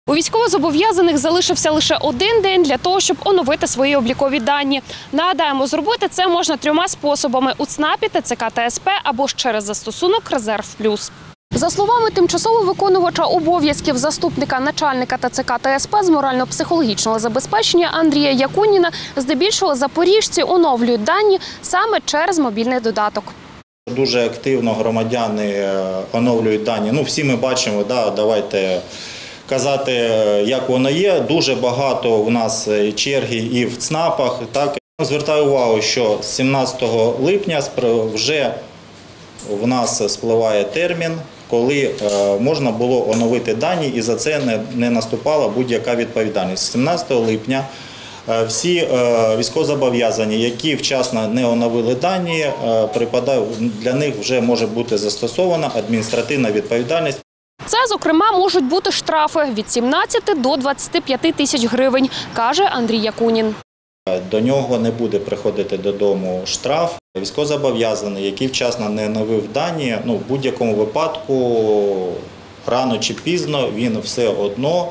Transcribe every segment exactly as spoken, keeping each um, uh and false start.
У військовозобов'язаних залишився лише один день для того, щоб оновити свої облікові дані. Нагадаємо, зробити це можна трьома способами – у ЦНАПі, ТЦК та ес пе або ж через застосунок «Резерв плюс». За словами тимчасово виконувача обов'язків заступника начальника ТЦК та ес пе з морально-психологічного забезпечення Андрія Якуніна, здебільшого запоріжці оновлюють дані саме через мобільний додаток. Дуже активно громадяни оновлюють дані. Ну, всі ми бачимо, да, давайте казати, як воно є. Дуже багато у нас черги і в ЦНАПах. Так. Звертаю увагу, що з сімнадцятого липня вже в нас спливає термін, коли можна було оновити дані, і за це не, не наступала будь-яка відповідальність. З сімнадцятого липня всі військовозобов'язані, які вчасно не оновили дані, для них вже може бути застосована адміністративна відповідальність. Це, зокрема, можуть бути штрафи від сімнадцяти до двадцяти п'яти тисяч гривень, каже Андрій Якунін. До нього не буде приходити додому штраф. Військовозобов'язаний, який вчасно не оновив дані, ну, в будь-якому випадку, рано чи пізно, він все одно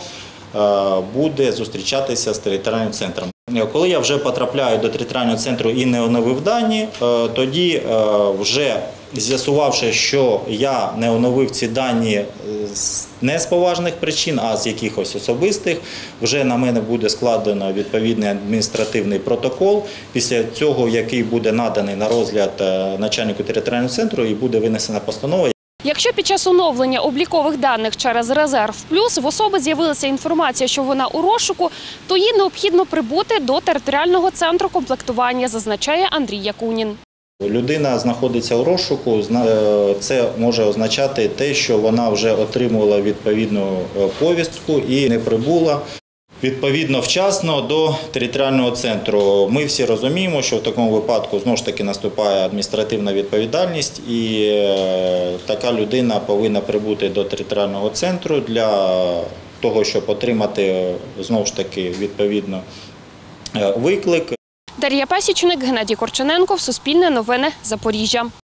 буде зустрічатися з територіальним центром. Коли я вже потрапляю до територіального центру і не оновив дані, тоді вже з'ясувавши, що я не оновив ці дані не з поважних причин, а з якихось особистих, вже на мене буде складено відповідний адміністративний протокол, після цього який буде наданий на розгляд начальнику територіального центру і буде винесена постанова. Якщо під час оновлення облікових даних через «Резерв плюс» в особи з'явилася інформація, що вона у розшуку, то їй необхідно прибути до територіального центру комплектування, зазначає Андрій Якунін. Людина знаходиться у розшуку, це може означати те, що вона вже отримувала відповідну повістку і не прибула відповідно вчасно до територіального центру. Ми всі розуміємо, що в такому випадку знову ж таки наступає адміністративна відповідальність, і така людина повинна прибути до територіального центру для того, щоб отримати знову ж таки відповідно виклик. Дар'я Пасічник, Геннадій Корчененко, Суспільне новини, Запоріжжя.